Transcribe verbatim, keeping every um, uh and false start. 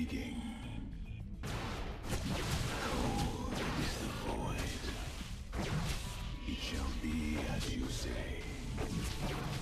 intriguing. Cold is the void. It shall be as you say.